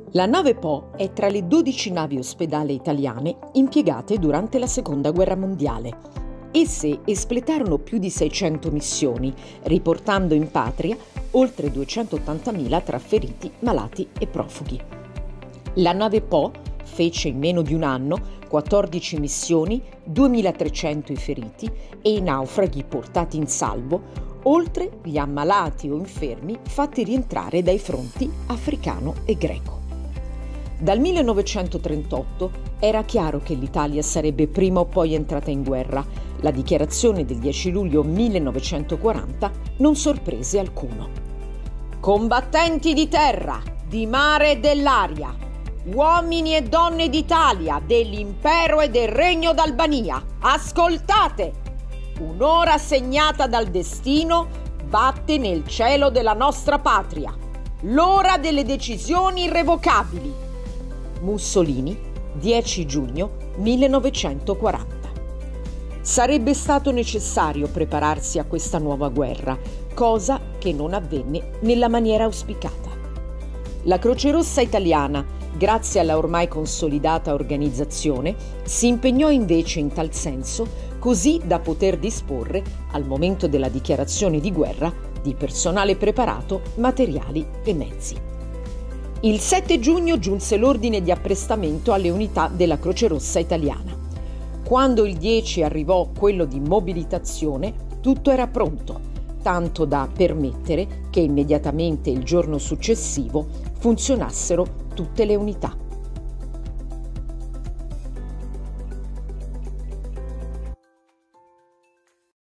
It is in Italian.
La nave Po è tra le 12 navi ospedale italiane impiegate durante la Seconda Guerra Mondiale. Esse espletarono più di 600 missioni, riportando in patria oltre 280.000 tra feriti, malati e profughi. La nave Po fece in meno di un anno 14 missioni, 2.300 i feriti e i naufraghi portati in salvo, oltre gli ammalati o infermi fatti rientrare dai fronti africano e greco. Dal 1938 era chiaro che l'Italia sarebbe prima o poi entrata in guerra. La dichiarazione del 10 luglio 1940 non sorprese alcuno. Combattenti di terra, di mare e dell'aria, uomini e donne d'Italia, dell'impero e del regno d'Albania, ascoltate! Un'ora segnata dal destino batte nel cielo della nostra patria. L'ora delle decisioni irrevocabili. Mussolini, 10 giugno 1940. Sarebbe stato necessario prepararsi a questa nuova guerra, cosa che non avvenne nella maniera auspicata. La Croce Rossa italiana, grazie alla ormai consolidata organizzazione, si impegnò invece in tal senso, così da poter disporre, al momento della dichiarazione di guerra, di personale preparato, materiali e mezzi. Il 7 giugno giunse l'ordine di apprestamento alle unità della Croce Rossa italiana. Quando il 10 arrivò quello di mobilitazione, tutto era pronto, tanto da permettere che immediatamente il giorno successivo funzionassero tutte le unità.